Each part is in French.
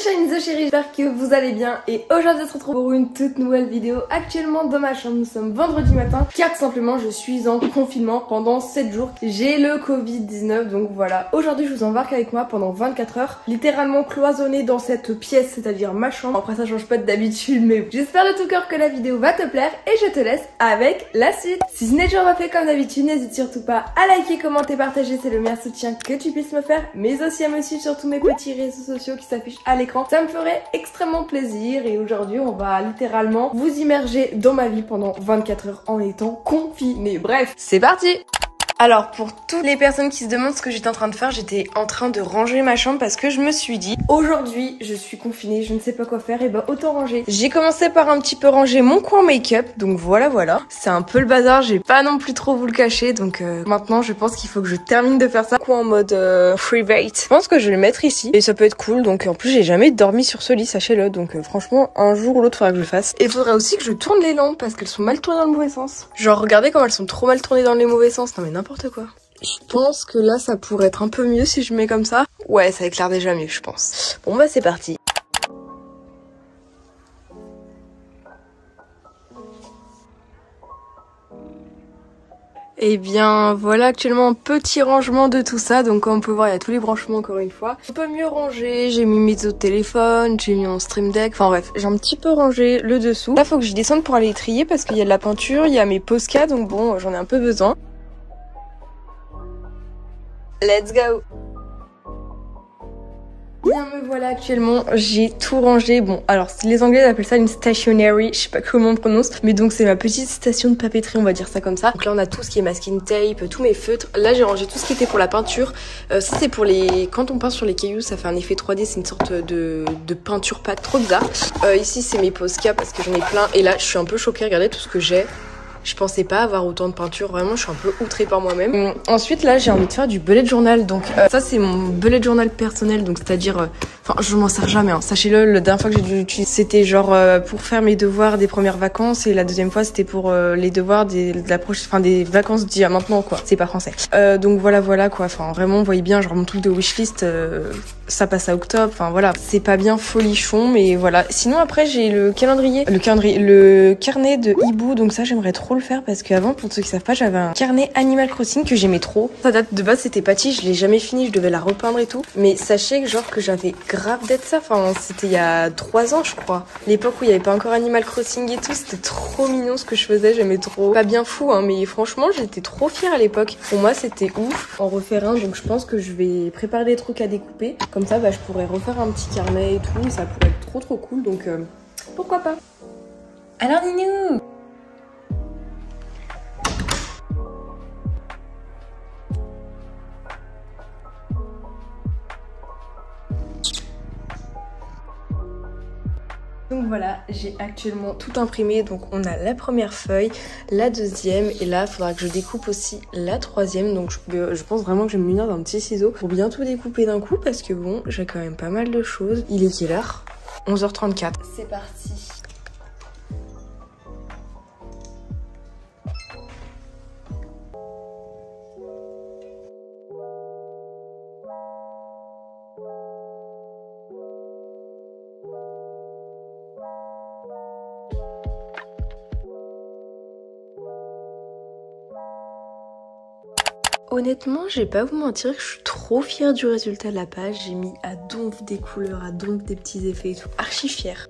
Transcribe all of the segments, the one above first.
Sunshine the Chérie, j'espère que vous allez bien et aujourd'hui on se retrouve pour une toute nouvelle vidéo. Actuellement dans ma chambre, nous sommes vendredi matin car tout simplement je suis en confinement pendant 7 jours. J'ai le Covid-19 donc voilà. Aujourd'hui je vous embarque avec moi pendant 24 heures, littéralement cloisonné dans cette pièce, c'est-à-dire ma chambre. Après ça change pas d'habitude mais j'espère de tout cœur que la vidéo va te plaire et je te laisse avec la suite. Si ce n'est toujours pas fait comme d'habitude, n'hésite surtout pas à liker, commenter, partager, c'est le meilleur soutien que tu puisses me faire, mais aussi à me suivre sur tous mes petits réseaux sociaux qui s'affichent à l'écran. Ça me ferait extrêmement plaisir et aujourd'hui on va littéralement vous immerger dans ma vie pendant 24 heures en étant confiné. Bref, c'est parti! Alors pour toutes les personnes qui se demandent ce que j'étais en train de faire, j'étais en train de ranger ma chambre parce que je me suis dit aujourd'hui je suis confinée, je ne sais pas quoi faire et bah autant ranger. J'ai commencé par un petit peu ranger mon coin make-up, donc voilà. C'est un peu le bazar, j'ai pas non plus trop vous le cacher, donc maintenant je pense qu'il faut que je termine de faire ça. Coin en mode free bait. Je pense que je vais le mettre ici et ça peut être cool, donc en plus j'ai jamais dormi sur ce lit, sachez-le, donc franchement un jour ou l'autre faudra que je le fasse. Et il faudra aussi que je tourne les lampes parce qu'elles sont mal tournées dans le mauvais sens. Genre regardez comme elles sont trop mal tournées dans les mauvais sens, non mais n'importe quoi. Je pense que là ça pourrait être un peu mieux si je mets comme ça. Ouais, ça éclaire déjà mieux je pense. Bon bah c'est parti. Et bien voilà actuellement un petit rangement de tout ça, donc comme on peut voir il y a tous les branchements encore une fois. Un peu mieux rangé, j'ai mis mes autres téléphones, j'ai mis mon stream deck, enfin bref j'ai un petit peu rangé le dessous. Là faut que je descende pour aller trier parce qu'il y a de la peinture, il y a mes Posca, donc bon j'en ai un peu besoin. Let's go! Bien me voilà actuellement, j'ai tout rangé. Bon alors les anglais appellent ça une stationery, je sais pas comment on prononce, mais donc c'est ma petite station de papeterie, on va dire ça comme ça. Donc là on a tout ce qui est masking tape, tous mes feutres. Là j'ai rangé tout ce qui était pour la peinture. Ça c'est pour les... Quand on peint sur les cailloux ça fait un effet 3D, c'est une sorte de peinture pas trop bizarre. Ici c'est mes Posca parce que j'en ai plein et là je suis un peu choquée, regardez tout ce que j'ai. Je pensais pas avoir autant de peinture, vraiment je suis un peu outrée par moi-même. Ensuite là j'ai envie de faire du bullet journal, donc ça c'est mon bullet journal personnel, donc c'est-à-dire, enfin je m'en sers jamais, hein. Sachez-le, la dernière fois que j'ai dû l'utiliser c'était genre pour faire mes devoirs des premières vacances et la deuxième fois c'était pour les devoirs de la prochaine, enfin des vacances d'il y a maintenant quoi, c'est pas français. Donc voilà quoi, enfin vraiment vous voyez bien genre mon truc de wishlist, ça passe à octobre, enfin voilà, c'est pas bien folichon mais voilà. Sinon après j'ai le carnet de hibou, donc ça j'aimerais trop le faire parce qu'avant pour ceux qui savent pas j'avais un carnet Animal Crossing que j'aimais trop. Ça date de base c'était Patty, je l'ai jamais fini, je devais la repeindre et tout, mais sachez que genre que j'avais grave d'être ça, enfin c'était il y a 3 ans je crois, l'époque où il y avait pas encore Animal Crossing et tout, c'était trop mignon ce que je faisais, j'aimais trop. Pas bien fou hein, mais franchement j'étais trop fière à l'époque, pour moi c'était ouf. En refaire un, donc je pense que je vais préparer des trucs à découper, comme ça bah je pourrais refaire un petit carnet et tout, ça pourrait être trop cool, donc pourquoi pas. Alors Ninou! Donc voilà, j'ai actuellement tout imprimé, donc on a la première feuille, la deuxième, et là il faudra que je découpe aussi la troisième, donc je pense vraiment que je vais me munir d'un petit ciseau pour bien tout découper d'un coup, parce que bon, j'ai quand même pas mal de choses. Il est quelle heure? 11h34. C'est parti. Honnêtement, je vais pas vous mentir que je suis trop fière du résultat de la page. J'ai mis à donf des couleurs, à donf des petits effets et tout. Archi fière.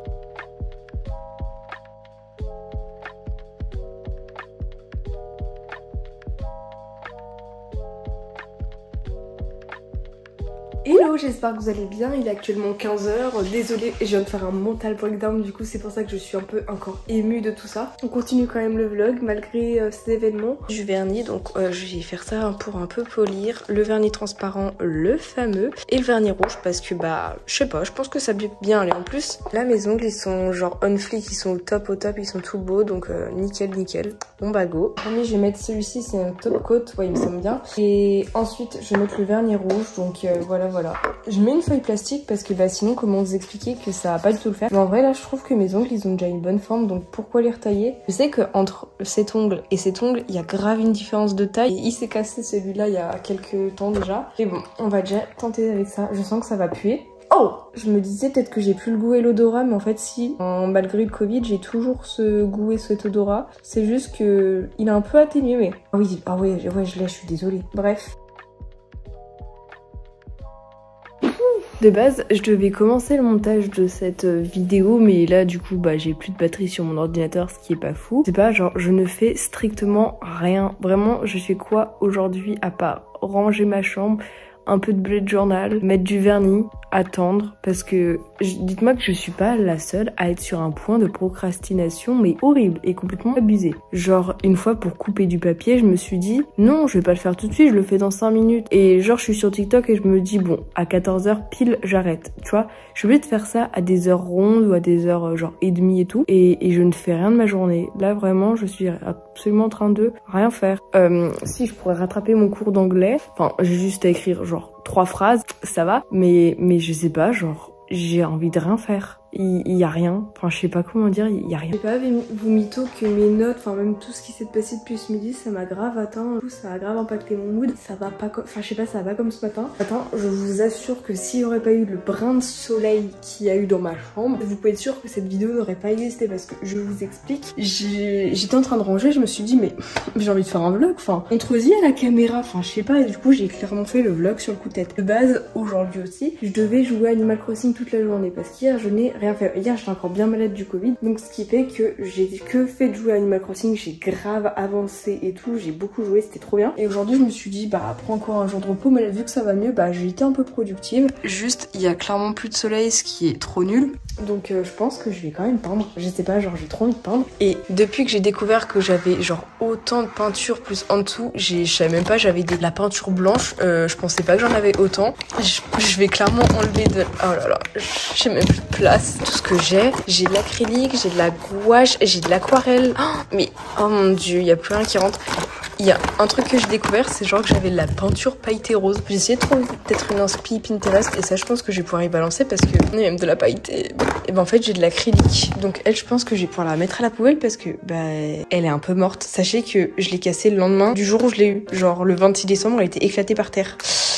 Hello, j'espère que vous allez bien, il est actuellement 15h, désolée je viens de faire un mental breakdown, du coup c'est pour ça que je suis un peu encore émue de tout ça. On continue quand même le vlog malgré ces événements. Du vernis, donc je vais faire ça pour un peu polir, le vernis transparent, le fameux, et le vernis rouge parce que bah je sais pas, je pense que ça peut bien aller. En plus là mes ongles ils sont genre on fleek, ils sont au top, ils sont tout beaux, donc nickel. Bon bah go. Premier je vais mettre celui-ci, c'est un top coat, ouais il me semble bien. Et ensuite je vais mettre le vernis rouge, donc voilà. Je mets une feuille plastique parce que bah sinon comment vous expliquer que ça va pas du tout le faire. Mais en vrai là je trouve que mes ongles ils ont déjà une bonne forme, donc pourquoi les retailler? Je sais que entre cet ongle et cet ongle il y a grave une différence de taille. Et il s'est cassé celui-là il y a quelques temps déjà. Et bon on va déjà tenter avec ça, je sens que ça va puer. Oh, je me disais peut-être que j'ai plus le goût et l'odorat, mais en fait si. Malgré le Covid, j'ai toujours ce goût et cet odorat. C'est juste que il est un peu atténué, mais... Ah oui, ah ouais, je suis désolée. Bref. De base, je devais commencer le montage de cette vidéo, mais là, du coup, bah, j'ai plus de batterie sur mon ordinateur, ce qui est pas fou. C'est pas genre, je ne fais strictement rien. Vraiment, je fais quoi aujourd'hui à part ranger ma chambre, un peu de bullet journal, mettre du vernis, attendre, parce que dites-moi que je suis pas la seule à être sur un point de procrastination mais horrible et complètement abusé. Genre une fois pour couper du papier, je me suis dit non, je vais pas le faire tout de suite, je le fais dans 5 minutes. Et genre je suis sur TikTok et je me dis bon, à 14h pile j'arrête. Tu vois, je vais de faire ça à des heures rondes ou à des heures genre et demie et tout, et je ne fais rien de ma journée. Là vraiment, je suis absolument en train de rien faire. Si je pourrais rattraper mon cours d'anglais, enfin j'ai juste à écrire genre 3 phrases, ça va, mais je sais pas, genre j'ai envie de rien faire. Il y a rien, enfin je sais pas comment dire, il y a rien. Je sais pas, vous mytho que mes notes, enfin même tout ce qui s'est passé depuis ce midi, ça m'a grave atteint, ça a grave impacté mon mood, ça va pas comme, enfin je sais pas, ça va pas comme ce matin. Attends, je vous assure que s'il y aurait pas eu le brin de soleil qu'il y a eu dans ma chambre, vous pouvez être sûr que cette vidéo n'aurait pas existé, parce que je vous explique, j'étais en train de ranger, je me suis dit mais j'ai envie de faire un vlog, enfin montre-y à la caméra, enfin je sais pas, et du coup j'ai clairement fait le vlog sur le coup de tête. De base, aujourd'hui aussi, je devais jouer à Animal Crossing toute la journée, parce qu'hier je n'ai rien fait. Hier j'étais encore bien malade du Covid, donc ce qui fait que j'ai que fait de jouer à Animal Crossing, j'ai grave avancé et tout, j'ai beaucoup joué, c'était trop bien. Et aujourd'hui je me suis dit bah prends encore un jour de repos, mais là vu que ça va mieux, bah j'ai été un peu productive. Juste il y a clairement plus de soleil, ce qui est trop nul. Donc je pense que je vais quand même peindre, je sais pas, genre j'ai trop envie de peindre. Et depuis que j'ai découvert que j'avais genre autant de peinture plus en dessous, je savais même pas, j'avais de la peinture blanche, je pensais pas que j'en avais autant. Je vais clairement enlever de... Oh là là, j'ai même plus de place. Tout ce que j'ai de l'acrylique, j'ai de la gouache, j'ai de l'aquarelle. Mais oh mon dieu, il y a plus rien qui rentre. Il y a un truc que j'ai découvert, c'est genre que j'avais de la peinture pailletée rose. J'ai essayé de trouver peut-être une inspi Pinterest, et ça je pense que je vais pouvoir y balancer parce que il y a même de la pailletée. Et ben en fait j'ai de l'acrylique, donc elle je pense que je vais pouvoir la mettre à la poubelle parce que bah elle est un peu morte. Sachez que je l'ai cassée le lendemain du jour où je l'ai eu, genre le 26 décembre, elle était éclatée par terre.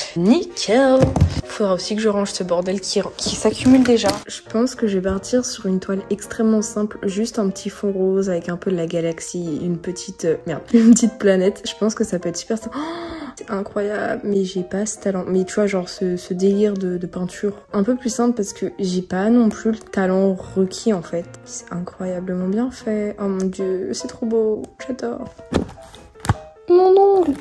Nickel. Faudra aussi que je range ce bordel qui s'accumule déjà. Je pense que je vais partir sur une toile extrêmement simple, juste un petit fond rose avec un peu de la galaxie, une petite une petite planète. Je pense que ça peut être super simple. Oh, c'est incroyable, mais j'ai pas ce talent. Mais tu vois, genre ce délire de peinture un peu plus simple parce que j'ai pas non plus le talent requis en fait. C'est incroyablement bien fait. Oh mon dieu, c'est trop beau, j'adore. Mon ongle.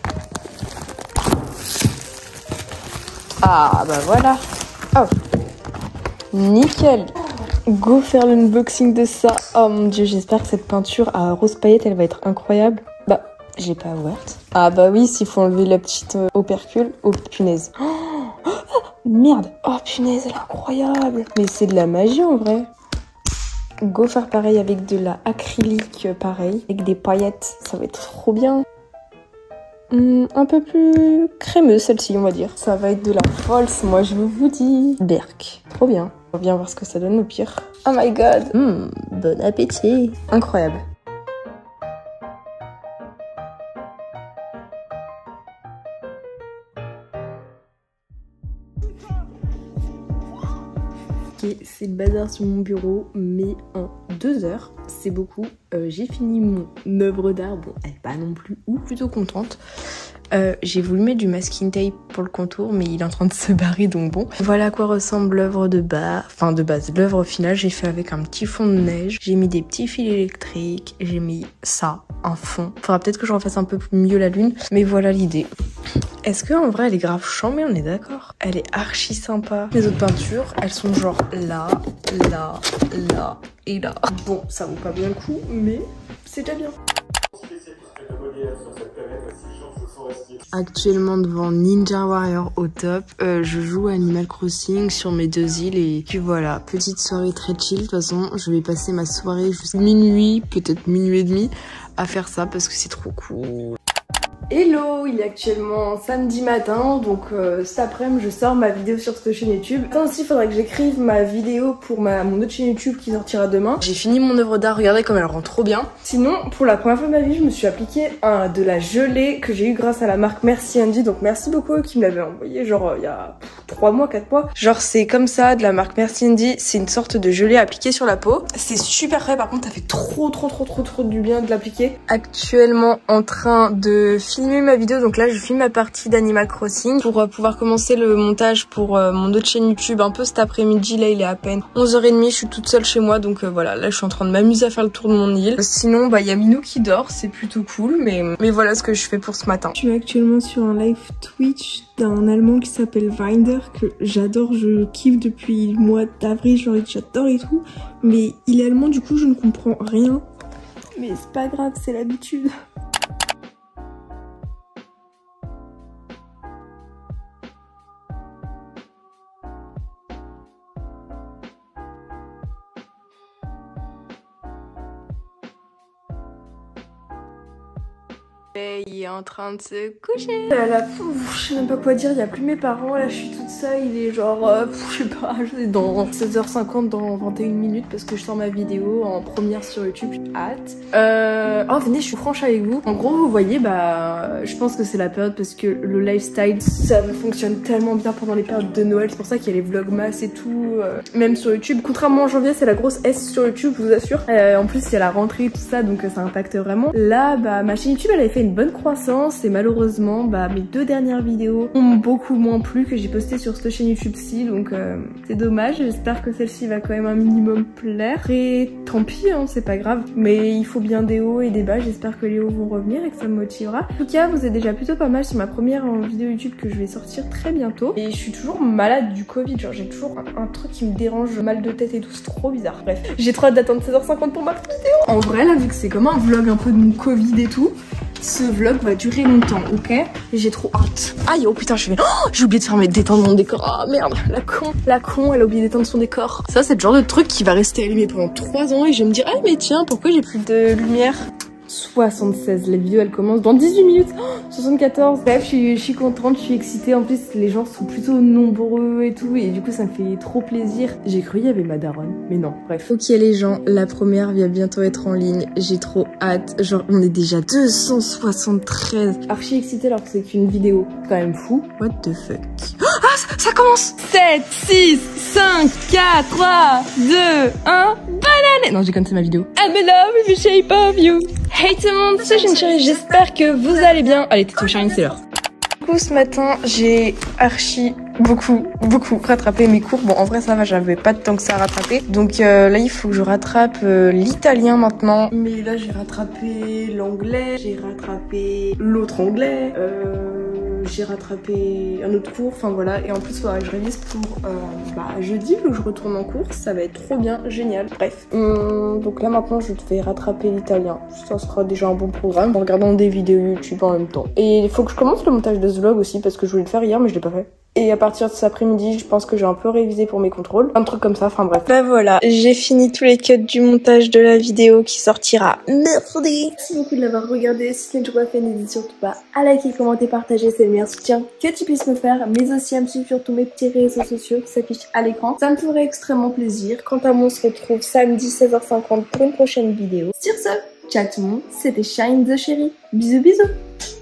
Ah bah voilà. Oh, nickel. Go faire l'unboxing de ça. Oh mon dieu, j'espère que cette peinture à rose paillette elle va être incroyable. Bah j'ai pas ouverte. Ah bah oui, s'il faut enlever la petite opercule. Oh punaise. Oh, merde. Oh punaise, elle est incroyable. Mais c'est de la magie en vrai. Go faire pareil avec de la acrylique pareil, avec des paillettes, ça va être trop bien. Un peu plus crémeuse celle-ci on va dire. Ça va être de la false, moi je vous dis. Berk, trop bien. On va bien voir ce que ça donne au pire. Oh my god. Bon appétit. Incroyable. Ok, c'est le bazar sur mon bureau, mais en 2 heures, c'est beaucoup. J'ai fini mon œuvre d'art, bon, elle est pas non plus ouf, plutôt contente. J'ai voulu mettre du masking tape pour le contour, mais il est en train de se barrer, donc bon. Voilà à quoi ressemble l'œuvre de base. Enfin, de base, l'œuvre finale, j'ai fait avec un petit fond de neige. J'ai mis des petits fils électriques, j'ai mis ça, un fond. Faudra peut-être que je refasse un peu mieux la lune, mais voilà l'idée. Est-ce qu'en vrai elle est grave chambée, on est d'accord? Elle est archi sympa. Les autres peintures, elles sont genre là, là, là et là. Bon, ça vaut pas bien le coup, mais c'est déjà bien. Actuellement devant Ninja Warrior au top, je joue à Animal Crossing sur mes 2 îles et puis voilà, petite soirée très chill. De toute façon, je vais passer ma soirée jusqu'à minuit, peut-être minuit et demi, à faire ça parce que c'est trop cool. Hello, il est actuellement samedi matin, donc cet après-midi je sors ma vidéo sur cette chaîne YouTube. Attends, aussi il faudrait que j'écrive ma vidéo pour mon autre chaîne YouTube qui sortira demain. J'ai fini mon œuvre d'art, regardez comme elle rend trop bien. Sinon, pour la première fois de ma vie, je me suis appliqué de la gelée que j'ai eu grâce à la marque Merci Andy. Donc merci beaucoup eux qui me l'avaient envoyé genre il y a 3 mois, 4 mois. Genre c'est comme ça, de la marque Merci Andy, c'est une sorte de gelée appliquée sur la peau. C'est super frais, par contre ça fait trop du bien de l'appliquer. Actuellement en train de filmer ma vidéo, donc là je filme ma partie d'Animal Crossing pour pouvoir commencer le montage pour mon autre chaîne YouTube un peu cet après-midi. Là il est à peine 11h30, je suis toute seule chez moi, donc voilà, là je suis en train de m'amuser à faire le tour de mon île. Sinon bah il y a Minou qui dort, c'est plutôt cool, mais voilà ce que je fais pour ce matin. Je suis actuellement sur un live Twitch d'un Allemand qui s'appelle Winder, que j'adore, je kiffe depuis le mois d'avril, genre j'adore et tout, mais il est allemand, du coup je ne comprends rien, mais c'est pas grave, c'est l'habitude. Il est en train de se coucher. Je sais même pas quoi dire, il y a plus mes parents, là je suis toute seule, il est genre, je sais pas, dans 16h50 dans 21 minutes parce que je sors ma vidéo en première sur YouTube, j'ai hâte. Oh venez, je suis franche avec vous. En gros vous voyez, bah je pense que c'est la période parce que le lifestyle ça fonctionne tellement bien pendant les périodes de Noël, c'est pour ça qu'il y a les vlogmas et tout, même sur YouTube. Contrairement en janvier c'est la grosse S sur YouTube, je vous assure. En plus il y a la rentrée et tout ça, donc ça impacte vraiment. Là bah ma chaîne YouTube elle avait fait une bonne croissance et malheureusement bah mes 2 dernières vidéos ont beaucoup moins plu que j'ai posté sur cette chaîne YouTube-ci, donc c'est dommage. J'espère que celle-ci va quand même un minimum plaire et tant pis hein, c'est pas grave, mais il faut bien des hauts et des bas. J'espère que les hauts vont revenir et que ça me motivera. En tout cas vous êtes déjà plutôt pas mal sur ma première vidéo YouTube que je vais sortir très bientôt, et je suis toujours malade du Covid, genre j'ai toujours un truc qui me dérange, mal de tête et tout, c'est trop bizarre. Bref, j'ai trop hâte d'attendre 16h50 pour ma vidéo. En vrai là vu que c'est comme un vlog un peu de mon Covid et tout, ce vlog va durer longtemps, ok? Et j'ai trop hâte. Aïe, oh putain, j'ai oublié de faire d'éteindre mon décor. Oh merde, la con, elle a oublié d'éteindre son décor. Ça, c'est le genre de truc qui va rester allumé pendant 3 ans et je vais me dire, ah mais tiens, pourquoi j'ai plus de lumière? 76, la vidéo elle commence dans 18 minutes. 74. Bref, je suis contente, je suis excitée. En plus, les gens sont plutôt nombreux et tout, et du coup, ça me fait trop plaisir. J'ai cru qu'il y avait ma daronne, mais non, bref. Ok les gens, la première va bientôt être en ligne. J'ai trop hâte. Genre, on est déjà 273. Archi excitée alors que c'est qu'une vidéo. Quand même fou. What the fuck? Ah, ça commence. 7, 6, 5, 4, 3, 2, 1. Banane. Non, j'ai comme c'est ma vidéo. I'm in love with the shape of you. Hey tout le monde, c'est Shine Chérie, j'espère que vous allez bien. Allez, tais-toi Shine, c'est l'heure. Du coup, ce matin, j'ai archi beaucoup rattrapé mes cours. Bon, en vrai, ça va, j'avais pas de temps que ça à rattraper. Donc là, il faut que je rattrape l'italien maintenant. Mais là, j'ai rattrapé l'anglais, j'ai rattrapé l'autre anglais, j'ai rattrapé un autre cours, enfin voilà. Et en plus, il faudra que je révise pour jeudi, où je retourne en cours. Ça va être trop bien, génial. Bref, donc là maintenant, je vais rattraper l'italien. Ça sera déjà un bon programme en regardant des vidéos YouTube en même temps. Et il faut que je commence le montage de ce vlog aussi, parce que je voulais le faire hier, mais je l'ai pas fait. Et à partir de cet après-midi, je pense que j'ai un peu révisé pour mes contrôles. Un truc comme ça, enfin bref. Bah voilà, j'ai fini tous les cuts du montage de la vidéo qui sortira mercredi. Merci beaucoup de l'avoir regardé. Si ce n'est toujours pas fait, n'hésite surtout pas à liker, commenter, partager. C'est le meilleur soutien que tu puisses me faire. Mais aussi à me suivre sur tous mes petits réseaux sociaux qui s'affichent à l'écran. Ça me ferait extrêmement plaisir. Quant à moi, on se retrouve samedi 16h50 pour une prochaine vidéo. Sur ce, ciao tout le monde, c'était Shine the Chérie. Bisous bisous.